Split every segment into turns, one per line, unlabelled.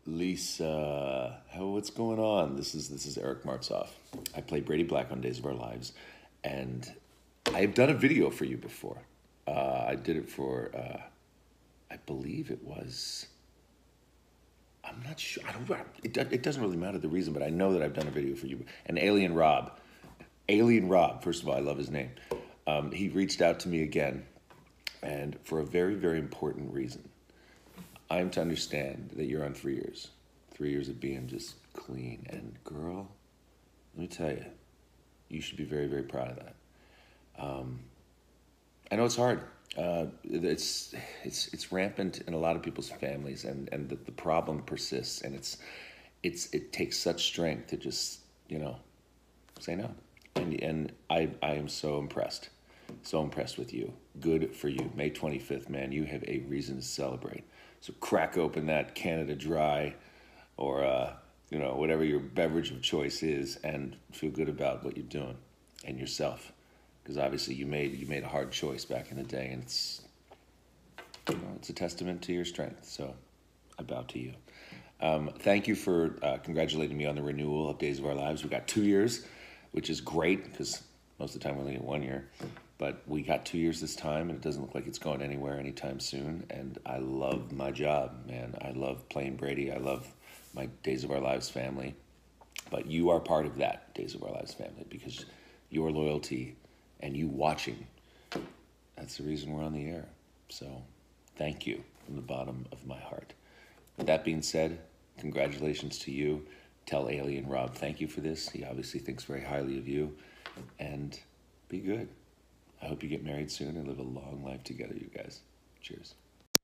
Lisa, what's going on? This is Eric Martzoff. I play Brady Black on Days of Our Lives, and I've done a video for you before. I did it for, I believe it was. I'm not sure. I don't. It doesn't really matter the reason, but I know that I've done a video for you. And Alien Rob, First of all, I love his name. He reached out to me again, and for a very, very important reason. I'm to understand that you're on 3 years. 3 years of being just clean. And girl, let me tell you, you should be very, very proud of that. I know it's hard. It's rampant in a lot of people's families, and the problem persists, and it takes such strength to just, say no. And I am so impressed with you. Good for you. May 25th, man, you have a reason to celebrate. So crack open that Canada Dry or, whatever your beverage of choice is, and feel good about what you're doing and yourself. Because obviously you made a hard choice back in the day, and it's a testament to your strength. So I bow to you. Thank you for congratulating me on the renewal of Days of Our Lives. We got 2 years, which is great because most of the time we only get 1 year. But we got 2 years this time, and it doesn't look like it's going anywhere anytime soon. And I love my job, man. I love playing Brady. I love my Days of Our Lives family. But you are part of that Days of Our Lives family because your loyalty and you watching, that's the reason we're on the air. So thank you from the bottom of my heart. With that being said, congratulations to you. Tell Alien Rob thank you for this. He obviously thinks very highly of you. And be good. I hope you get married soon and live a long life together, you guys. Cheers.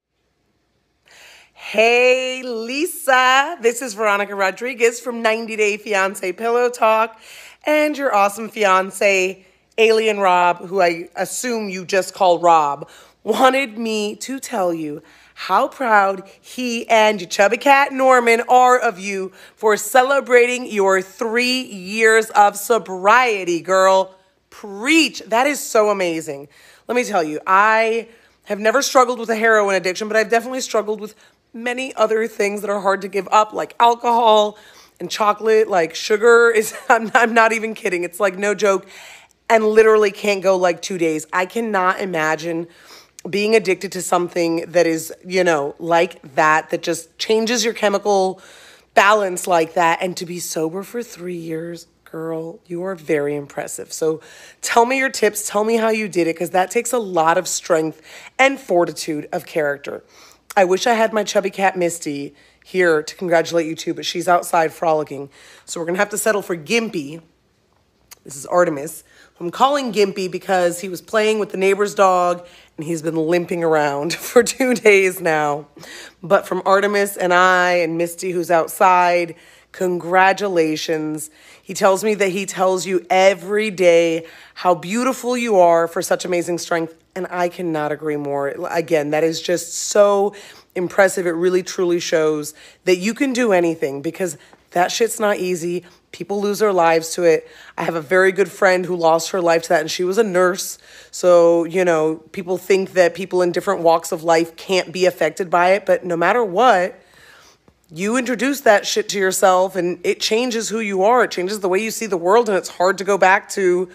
Hey, Lisa. This is Veronica Rodriguez from 90 Day Fiancé Pillow Talk and your awesome fiancé, Alien Rob, who I assume you just call Rob, wanted me to tell you how proud he and your chubby cat Norman are of you for celebrating your 3 years of sobriety, girl. Preach. That is so amazing. Let me tell you, I have never struggled with a heroin addiction, but I've definitely struggled with many other things that are hard to give up, like alcohol and chocolate, like sugar is, I'm not even kidding. It's like no joke, and literally can't go like 2 days. I cannot imagine being addicted to something that is, like that just changes your chemical balance like that. And to be sober for 3 years, girl, you are very impressive. So tell me your tips. Tell me how you did it, because that takes a lot of strength and fortitude of character. I wish I had my chubby cat Misty here to congratulate you too, but she's outside frolicking. So we're going to have to settle for Gimpy. This is Artemis. I'm calling Gimpy because he was playing with the neighbor's dog and he's been limping around for 2 days now. But from Artemis and I and Misty, who's outside, congratulations. He tells me that he tells you every day how beautiful you are for such amazing strength, and I cannot agree more. Again, that is just so impressive. It really, truly shows that you can do anything, because that shit's not easy. People lose their lives to it. I have a very good friend who lost her life to that, and she was a nurse. So, people think that people in different walks of life can't be affected by it, but no matter what, you introduce that shit to yourself and it changes who you are. It changes the way you see the world, and it's hard to go back to,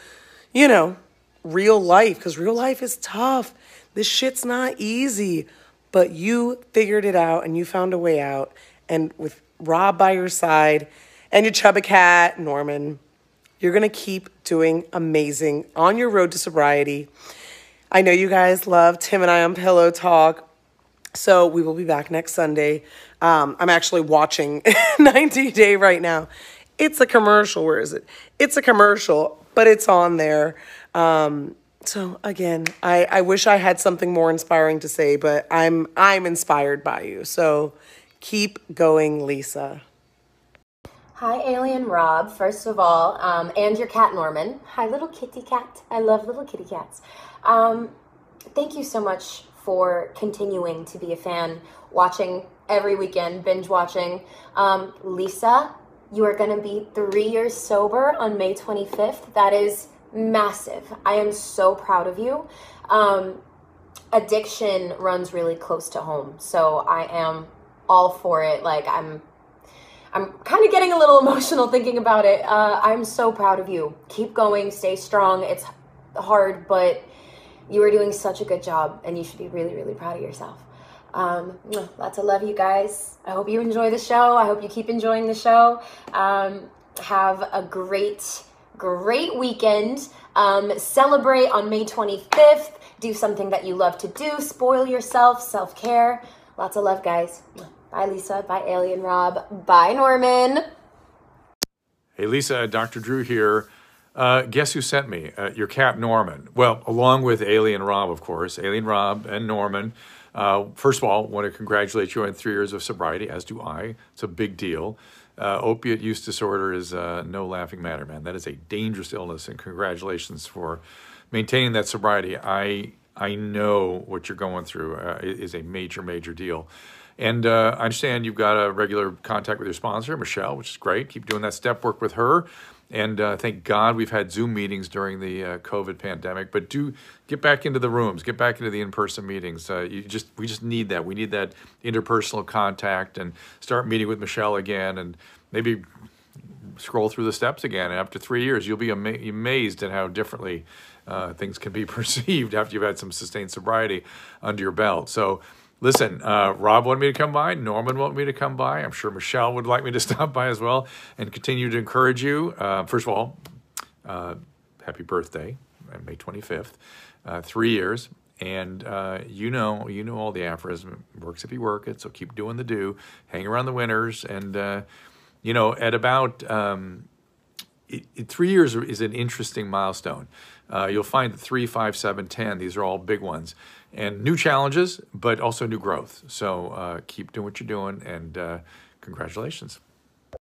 real life, because real life is tough. This shit's not easy, but you figured it out and you found a way out. And with Rob by your side and your chubby cat, Norman, you're going to keep doing amazing on your road to sobriety. I know you guys love Tim and I on Pillow Talk. So we will be back next Sunday. I'm actually watching 90 Day right now. It's a commercial. Where is it? It's a commercial, but it's on there. So again, I wish I had something more inspiring to say, but I'm inspired by you. So keep going, Lisa.
Hi, Alien Rob, first of all, and your cat Norman. Hi, little kitty cat. I love little kitty cats. Thank you so much for continuing to be a fan, watching every weekend, binge watching. Lisa, you are going to be 3 years sober on May 25th. That is massive. I am so proud of you. Addiction runs really close to home, so I am all for it. Like, I'm I'm kind of getting a little emotional thinking about it. I'm so proud of you. Keep going, stay strong. It's hard, but you are doing such a good job, and you should be really, really proud of yourself. Lots of love, you guys. I hope you enjoy the show. I hope you keep enjoying the show. Have a great weekend. Celebrate on May 25th. Do something that you love to do. Spoil yourself. Self-care. Lots of love, guys. Bye, Lisa. Bye, Alien Rob. Bye, Norman.
Hey, Lisa, Dr. Drew here. Guess who sent me? Your cat, Norman. Well, along with Alien Rob, of course. Alien Rob and Norman. First of all, want to congratulate you on 3 years of sobriety, as do I. It's a big deal. Opiate use disorder is no laughing matter, man. That is a dangerous illness, and congratulations for maintaining that sobriety. I know what you're going through. It is a major, major deal. And I understand you've got a regular contact with your sponsor, Michelle, which is great. Keep doing that step work with her. And thank God we've had Zoom meetings during the COVID pandemic. But do get back into the rooms, get back into the in-person meetings. We just need that. We need that interpersonal contact, and start meeting with Michelle again, and maybe scroll through the steps again. And after 3 years, you'll be amazed at how differently things can be perceived after you've had some sustained sobriety under your belt. So listen, Rob wanted me to come by. Norman wanted me to come by. I'm sure Michelle would like me to stop by as well and continue to encourage you. First of all, happy birthday, May 25th. 3 years. And you know all the aphorism, works if you work it, so keep doing the do. Hang around the winners. And, at about 3 years is an interesting milestone. You'll find that 3, 5, 7, 10, these are all big ones. And new challenges, but also new growth. So keep doing what you're doing, and congratulations.